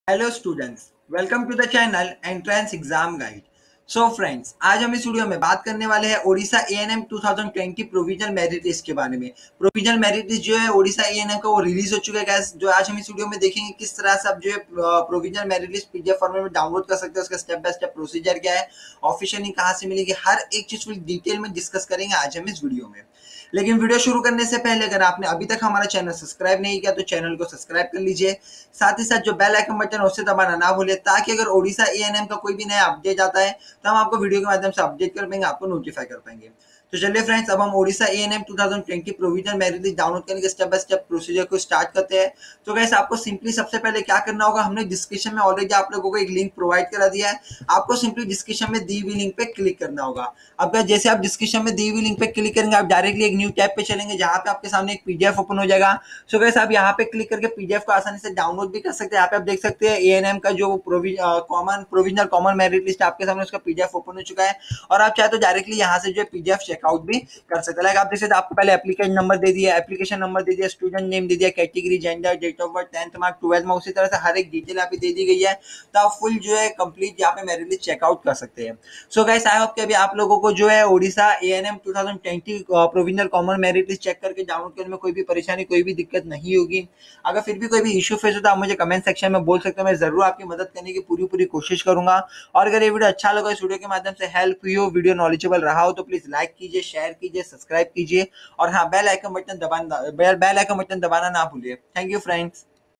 Hello students, welcome to the channel entrance exam guide. So friends, आज हम इस video में बात करने वाले हैं Odisha ANM 2020 provisional merit list के बारे में। प्रोविजनल मेरिट लिस्ट जो है ओडिशा एएनएम का वो रिलीज हो चुका है गाइस। जो आज हम इस वीडियो में देखेंगे किस तरह से आप जो है provisional merit list PDF format में डाउनलोड कर सकते हैं, उसका स्टेप बाय स्टेप प्रोसीजर क्या है, ऑफिशियली कहाँ से मिलेगी, हर एक चीज फुल डिटेल में डिस्कस करेंगे आज हम इस वीडियो में। लेकिन वीडियो शुरू करने से पहले अगर आपने अभी तक हमारा चैनल सब्सक्राइब नहीं किया तो चैनल को सब्सक्राइब कर लीजिए। साथ ही साथ जो बेल आइकन बटन है उससे दबाना ना भूलिए, ताकि अगर ओडिशा एएनएम का कोई भी नया अपडेट आता है तो हम आपको वीडियो के माध्यम से अपडेट कर पाएंगे, आपको नोटिफाई कर पाएंगे। तो चलिए फ्रेंड्स, अब हम Odisha ANM 2020 provisional merit list download करने के स्टेप बाय स्टेप प्रोसीजर को स्टार्ट करते हैं। तो गाइस, आपको सिंपली सबसे पहले क्या करना होगा, हमने डिस्क्रिप्शन में ऑलरेडी आप लोगों को एक लिंक प्रोवाइड करा दिया है। आपको सिंपली डिस्क्रिप्शन में दी हुई लिंक पे क्लिक करना होगा। अब गाइस, जैसे आप डिस्क्रिप्शन में दी हुई लिंक पे क्लिक करेंगे, आप डायरेक्टली एक न्यू टैब पे चलेंगे जहां पे आपके सामने एक पीडीएफ ओपन हो जाएगा। सो गाइस, आप यहाँ पे क्लिक करके पीडीएफ को आसानी से डाउनलोड भी कर सकते हैं। यहाँ पे आप देख सकते हैं एएनएम का जो प्रोविजनल कॉमन मेरिट लिस्ट आपके सामने, उसका पीडीएफ ओपन हो चुका है। और आप चाहे तो डायरेक्टली यहाँ से जो पीडीएफ चेकआउट भी कर सकते हैं। लाइक आप देख सकते हैं, आपको पहले एप्लीकेशन नंबर दे दिया, एप्लीकेशन नंबर दे दिया, स्टूडेंट नेम दे दिया, category, gender, date of birth, 10th mark, 12th mark, उसी तरह से हर एक डिटेल यहाँ पे दे दी गई है। तो आप फुल जो है कंप्लीट यहाँ पे मेरिट लिस्ट चेकआउट कर सकते हैं। सो गाइस, आई होप कि अभी आप लोगों को जो है Odisha ANM 2020 provisional common merit list check करके डाउनलोड करने में कोई भी परेशानी, कोई भी दिक्कत नहीं होगी। अगर फिर भी कोई भी इशू फेस होता है, आप मुझे कमेंट सेक्शन में बोल सकते हो, मैं जरूर आपकी मदद करने की पूरी पूरी कोशिश करूंगा। और अगर ये वीडियो अच्छा लगा, इस वीडियो के माध्यम से हेल्प हुई हो, वीडियो नॉलेजेबल रहा हो, तो प्लीज लाइक कीजिए, शेयर कीजिए, सब्सक्राइब कीजिए और हाँ, बेल आइकन बटन दबाना ना भूलिए। Thank you friends.